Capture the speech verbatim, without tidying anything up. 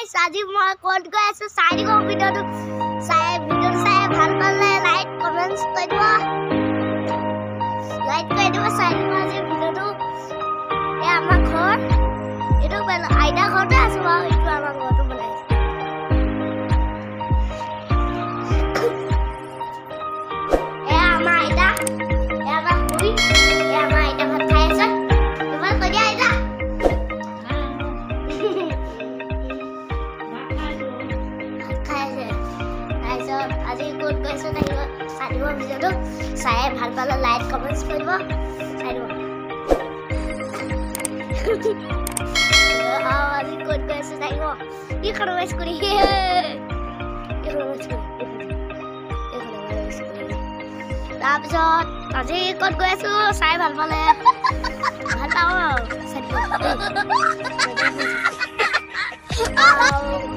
guys আজি মই code গৈ আছো চাই দিব ভিডিওটো চাই ভিডিওটো চাই ভাল পালে লাইক কমেন্টস কৰি দিব লাইক কৰি দিব চাই দিব আজি ভিডিওটো এ আমাৰ ঘৰ এটো বেল আইডা ঘৰতে আছো আৰু এটো আমাৰ ঘৰটো বনাইছে এ আমাৰ আইডা এ আমাৰ খুৰী এ আমাৰ আইডা ভাত খাই আছে তোমার কই দিয়া আইডা আজি কোড গৈছো থাকিব চাইব ভিডিওটো চাই ভাল পালে লাইক কমেন্টস কৰিব চাই দিব আও আজি কোড গৈছো থাকিব ই কৰবাইছ কৰি হে ই কৰবাইছ কৰি তাৰপিছত আজি কোড গৈছো চাই ভাল পালে ভাল পাও চাই দিব